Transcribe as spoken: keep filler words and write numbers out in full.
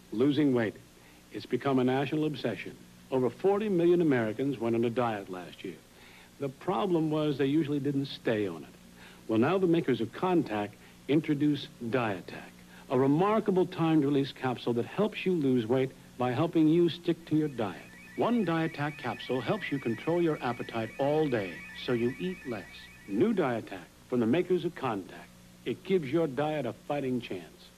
Losing weight. It's become a national obsession. Over forty million Americans went on a diet last year. The problem was they usually didn't stay on it. Well, now the makers of Contact introduce Dietac, a remarkable time-release capsule that helps you lose weight by helping you stick to your diet. One Dietac capsule helps you control your appetite all day, so you eat less. New Dietac from the makers of Contact. It gives your diet a fighting chance.